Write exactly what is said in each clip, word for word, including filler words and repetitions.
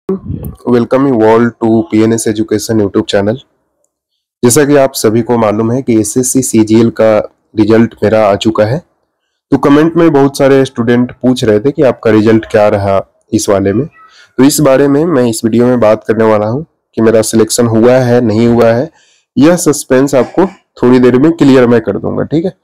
Welcome you all to PNS education YouTube channel. जैसा कि आप सभी को मालूम है कि एसएससी सीजीएल का रिजल्ट मेरा आ चुका है। तो कमेंट में बहुत सारे स्टूडेंट पूछ रहे थे कि आपका रिजल्ट क्या रहा इस वाले में। तो इस बारे में मैं इस वीडियो में बात करने वाला हूं कि मेरा सिलेक्शन हुआ है नहीं हुआ है। यह सस्पेंस आपको थोड़ी देर में क्लियर मैं कर दूंगा, ठीक है।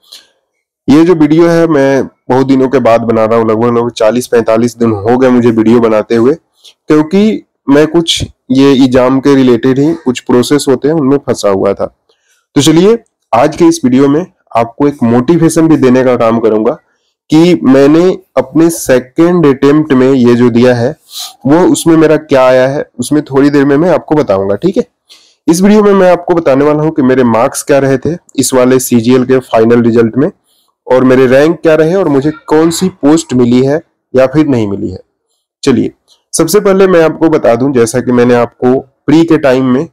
ये जो वीडियो है मैं बहुत दिनों के बाद बना रहा हूँ, लगभग लगभग चालीस पैंतालीस दिन हो गए मुझे वीडियो बनाते हुए, क्योंकि मैं कुछ ये एग्जाम के रिलेटेड ही कुछ प्रोसेस होते हैं उनमें फंसा हुआ था। तो चलिए आज के इस वीडियो में आपको एक मोटिवेशन भी देने का काम करूंगा कि मैंने अपने सेकेंड अटेम्प्ट में ये जो दिया है वो उसमें मेरा क्या आया है, उसमें थोड़ी देर में मैं आपको बताऊंगा, ठीक है। इस वीडियो में मैं आपको बताने वाला हूं कि मेरे मार्क्स क्या रहे थे इस वाले सीजीएल के फाइनल रिजल्ट में, और मेरे रैंक क्या रहे और मुझे कौन सी पोस्ट मिली है या फिर नहीं मिली है। चलिए सबसे पहले मैं आपको बता दूं, जैसा कि मैंने आपको प्री के टाइम में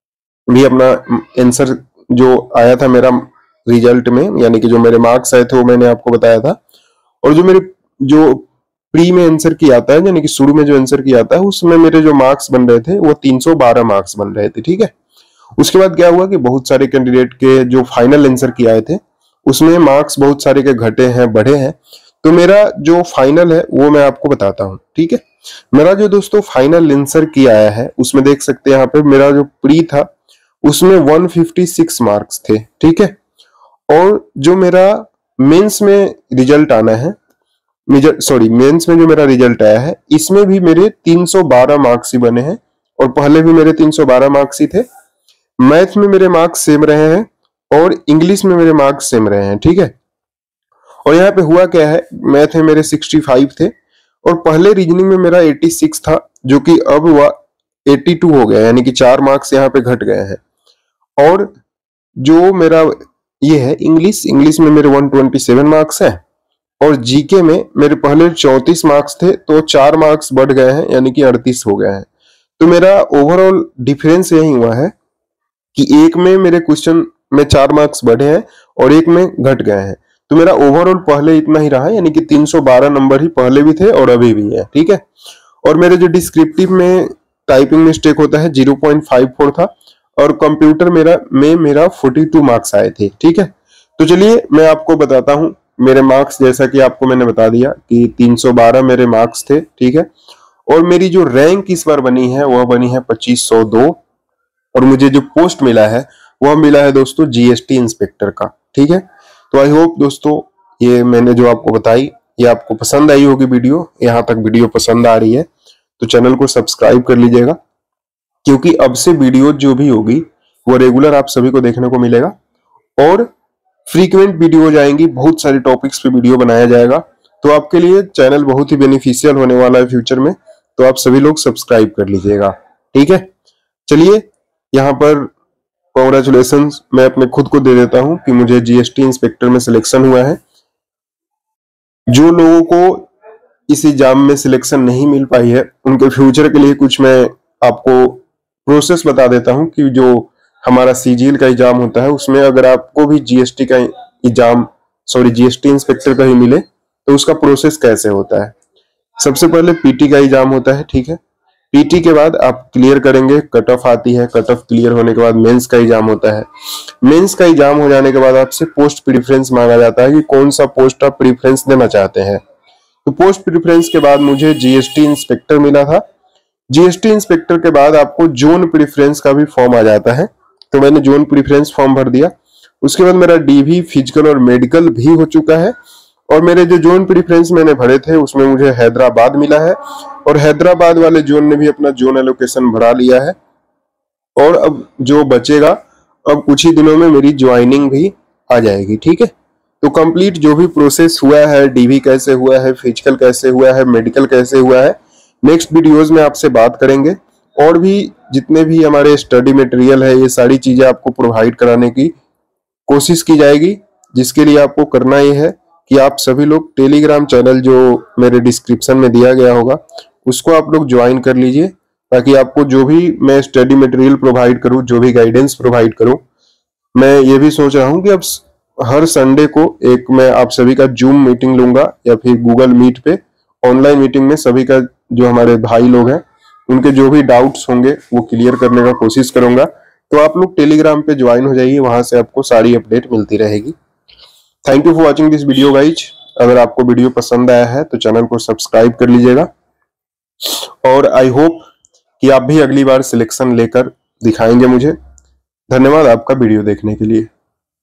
भी अपना आंसर जो आया था मेरा रिजल्ट में, यानी कि जो मेरे मार्क्स आए थे वो मैंने आपको बताया था। और जो मेरे जो प्री में आंसर किया आता है, यानी कि शुरू में जो आंसर किया आता है, उसमें मेरे जो मार्क्स बन रहे थे वो तीन सौ बारह मार्क्स बन रहे थे, ठीक है। उसके बाद क्या हुआ कि बहुत सारे कैंडिडेट के जो फाइनल आंसर किए आए थे उसमें मार्क्स बहुत सारे के घटे हैं बढ़े हैं। तो मेरा जो फाइनल है वो मैं आपको बताता हूँ, ठीक है। मेरा जो दोस्तों फाइनल आंसर की आया है उसमें देख सकते हैं यहाँ पे मेरा जो प्री था उसमें एक सौ छप्पन मार्क्स थे, ठीक है। और जो मेरा मेंस में रिजल्ट आना है, सॉरी मेंस में जो मेरा रिजल्ट आया है इसमें भी मेरे तीन सौ बारह मार्क्स ही बने हैं, और पहले भी मेरे तीन सौ बारह मार्क्स ही थे। मैथ में मेरे मार्क्स सेम रहे हैं और इंग्लिश में मेरे मार्क्स सेम रहे हैं, ठीक है। और यहाँ पे हुआ क्या है, मैथ में मेरे पैंसठ थे और पहले रीजनिंग में मेरा छियासी था, जो कि अब हुआ बयासी हो गया, यानी कि चार मार्क्स यहाँ पे घट गए हैं। और जो मेरा ये है इंग्लिश, इंग्लिश में मेरे एक सौ सत्ताईस मार्क्स है, और जीके में मेरे पहले चौंतीस मार्क्स थे तो चार मार्क्स बढ़ गए हैं, यानी कि अड़तीस हो गए हैं। तो मेरा ओवरऑल डिफरेंस यही हुआ है कि एक में मेरे क्वेश्चन में चार मार्क्स बढ़े हैं और एक में घट गए हैं। तो मेरा ओवरऑल पहले इतना ही रहा, यानी कि तीन सौ बारह नंबर ही पहले भी थे और अभी भी है, ठीक है। और मेरे जो डिस्क्रिप्टिव में टाइपिंग मिस्टेक होता है ज़ीरो पॉइंट फाइव फोर था, और कंप्यूटर मेरा में मेरा बयालीस मार्क्स आए थे, ठीक है। तो चलिए मैं आपको बताता हूं मेरे मार्क्स, जैसा कि आपको मैंने बता दिया कि तीन सौ बारह मेरे मार्क्स थे, ठीक है। और मेरी जो रैंक इस बार बनी है वह बनी है पच्चीस सौ दो, और मुझे जो पोस्ट मिला है वह मिला है दोस्तों जीएसटी इंस्पेक्टर का, ठीक है। तो आई होप दोस्तों ये मैंने जो आपको बताई ये आपको पसंद आई होगी वीडियो। यहाँ तक वीडियो पसंद आ रही है तो चैनल को सब्सक्राइब कर लीजिएगा, क्योंकि अब से वीडियो जो भी होगी वो रेगुलर आप सभी को देखने को मिलेगा और फ्रीक्वेंट वीडियो हो जाएंगी, बहुत सारे टॉपिक्स पे वीडियो बनाया जाएगा। तो आपके लिए चैनल बहुत ही बेनिफिशियल होने वाला है फ्यूचर में, तो आप सभी लोग सब्सक्राइब कर लीजिएगा, ठीक है। चलिए यहाँ पर कॉन्ग्रेचुलेशन मैं अपने खुद को दे देता हूं कि मुझे जीएसटी इंस्पेक्टर में सिलेक्शन हुआ है। जो लोगों को इस एग्जाम में सिलेक्शन नहीं मिल पाई है उनके फ्यूचर के लिए कुछ मैं आपको प्रोसेस बता देता हूं कि जो हमारा सीजीएल का एग्जाम होता है उसमें अगर आपको भी जीएसटी का एग्जाम सॉरी जीएसटी इंस्पेक्टर का ही मिले तो उसका प्रोसेस कैसे होता है। सबसे पहले पीटी का एग्जाम होता है, ठीक है। पीटी के बाद आप क्लियर करेंगे, कट ऑफ आती है, कट ऑफ क्लियर होने के बाद मेंस का एग्जाम होता है। मेंस का एग्जाम हो जाने के बाद आपसे पोस्ट प्रेफरेंस मांगा जाता है कि कौन सा पोस्ट आप प्रेफरेंस देना चाहते हैं। तो पोस्ट प्रेफरेंस के बाद मुझे जीएसटी इंस्पेक्टर मिला था। जीएसटी इंस्पेक्टर के बाद आपको जोन प्रेफरेंस का भी फॉर्म आ जाता है, तो मैंने जोन प्रेफरेंस फॉर्म भर दिया। उसके बाद मेरा डीवी फिजिकल और मेडिकल भी हो चुका है, और मेरे जो जोन प्रेफरेंस मैंने भरे थे उसमें मुझे हैदराबाद मिला है, और हैदराबाद वाले जोन ने भी अपना जोन एलोकेशन भरा लिया है। और अब जो बचेगा, अब कुछ ही दिनों में मेरी ज्वाइनिंग भी आ जाएगी, ठीक है। तो कंप्लीट जो भी प्रोसेस हुआ है, डीवी कैसे हुआ है, फिजिकल कैसे हुआ है, मेडिकल कैसे हुआ है, नेक्स्ट वीडियोज में आपसे बात करेंगे। और भी जितने भी हमारे स्टडी मटेरियल है ये सारी चीजें आपको प्रोवाइड कराने की कोशिश की जाएगी, जिसके लिए आपको करना ये है कि आप सभी लोग टेलीग्राम चैनल जो मेरे डिस्क्रिप्शन में दिया गया होगा उसको आप लोग ज्वाइन कर लीजिए, ताकि आपको जो भी मैं स्टडी मटेरियल प्रोवाइड करूं, जो भी गाइडेंस प्रोवाइड करूं, मैं ये भी सोच रहा हूं कि अब हर संडे को एक मैं आप सभी का जूम मीटिंग लूंगा या फिर गूगल मीट पे ऑनलाइन मीटिंग में सभी का जो हमारे भाई लोग हैं उनके जो भी डाउट्स होंगे वो क्लियर करने का कोशिश करूंगा। तो आप लोग टेलीग्राम पे ज्वाइन हो जाइए, वहां से आपको सारी अपडेट मिलती रहेगी। Thank you for watching this video guys. अगर आपको वीडियो पसंद आया है तो चैनल को सब्सक्राइब कर लीजिएगा, और आई होप कि आप भी अगली बार सिलेक्शन लेकर दिखाएंगे मुझे। धन्यवाद आपका वीडियो देखने के लिए।